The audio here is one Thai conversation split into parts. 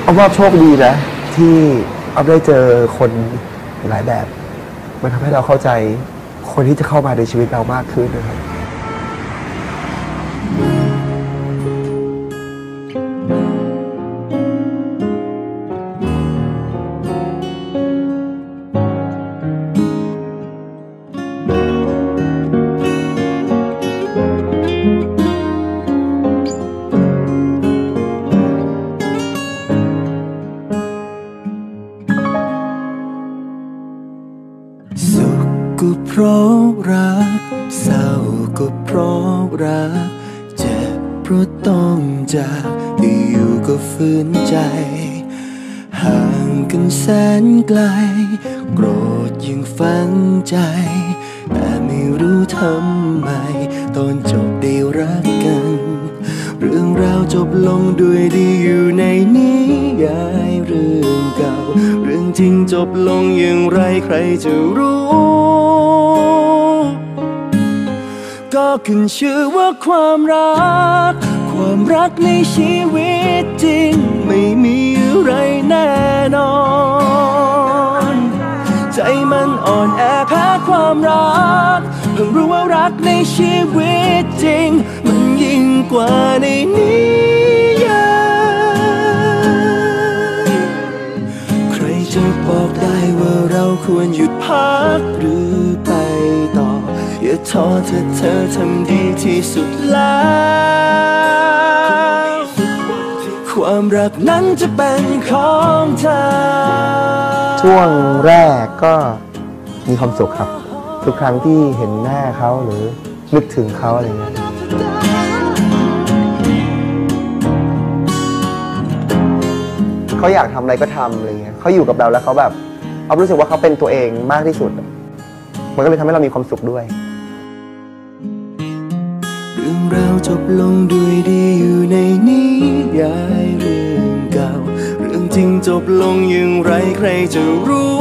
เอาว่าโชคดีนะที่เอาได้เจอคนหลายแบบมันทำให้เราเข้าใจคนที่จะเข้ามาในชีวิตเรามากขึ้นนะครับสุขก็เพราะรักเศร้าก็เพราะรักเจ็บเพราะต้องจากที่อยู่ก็ฝืนใจห่างกันแสนไกลโกรธยังฝังใจแต่ไม่รู้ทำไมตอนจบได้รักกันเรื่องราวจบลงด้วยดีอยู่ในนิยายเรื่องเก่าเรื่องจริงจบลงอย่างไรใครจะรู้ก็ขึ้นชื่อว่าความรักในชีวิตจริงไม่มีอะไรแน่นอนใจมันอ่อนแอแพ้ความรักเพิ่งรู้ว่ารักในชีวิตจริงมันยิ่งกว่าในนิยายใครจะบอกได้ว่าเราควรหยุดพักหรือไปต่ออย่าท้อเธอทำดีที่สุดแล้วความรักนั้นจะเป็นของเธอช่วงแรกก็มีความสุขครับทุกครั้งที่เห็นหน้าเขาหรือนึกถึงเขาอะไรเงี้ยเขาอยากทำอะไรก็ทำอะไรเงี้ยเขาอยู่กับเราแล้วเขาแบบเอารู้สึกว่าเขาเป็นตัวเองมากที่สุดมันก็เลยทำให้เรามีความสุขด้วยเรื่องราวจบลงด้วยดีอยู่ในนิยายเรื่องเก่าเรื่องจริงจบลงอย่างไรใครจะรู้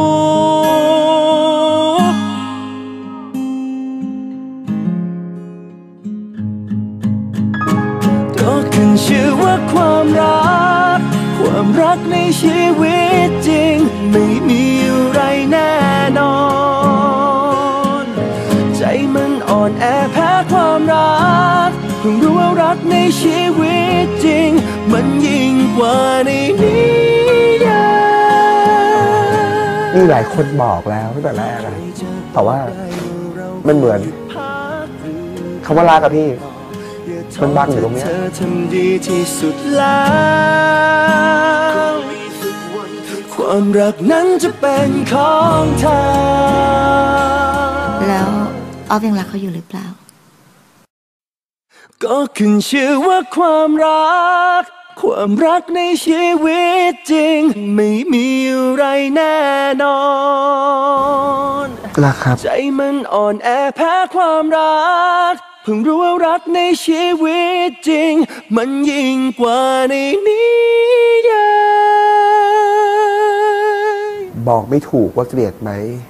ก็ขึ้นชื่อว่าความรักในชีวิตจริงไม่มีอะไรแน่นอนใจมันอ่อนแอแพ้ความรักเพิ่งรู้ว่ารักในชีวิตจริงมันยิ่งกว่าในนิยายมีหลายคนบอกแล้วตั้งแต่แรกนะแต่ว่ามันเหมือนคำว่ารักกับพี่มันบังอยู่ตรงนี้ความรักนั้นจะเป็นของเธอแล้วออฟยังรักเขาอยู่หรือเปล่าก็ขึ้นชื่อว่าความรักในชีวิตจริงไม่มีอะไรแน่นอนรักครับใจมันอ่อนแอแพ้ความรักเพิ่งรู้ว่ารักในชีวิตจริงมันยิ่งกว่าในนิยายบอกไม่ถูกว่าเกลียดไหม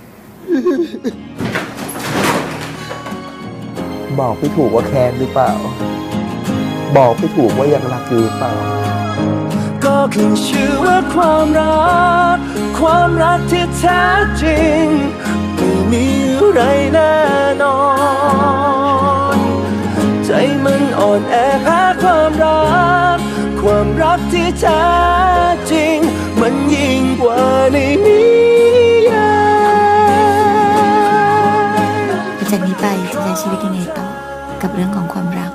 บอกไม่ถูกว่าแค้นหรือเปล่าบอกไม่ถูกว่ายังรักอยู่หรือเปล่าก็ขึ้นชื่อว่าความรักที่แท้จริงไม่มีอะไรแน่นอนใจมันอ่อนแอแพ้ความรักที่แท้จริงมันยิ่งกว่าในนิยายจากนี้ไปจะใช้ชีวิตยังไงต่อกับเรื่องของความรัก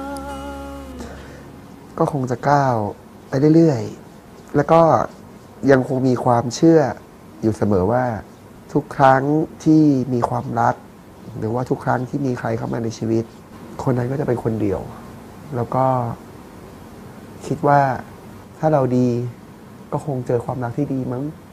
ก็คงจะก้าวไปเรื่อยๆแล้วก็ยังคงมีความเชื่ออยู่เสมอว่าทุกครั้งที่มีความรักหรือว่าทุกครั้งที่มีใครเข้ามาในชีวิตคนนั้นก็จะเป็นคนเดียวแล้วก็คิดว่าถ้าเราดีก็คงเจอความรักที่ดีมั้ง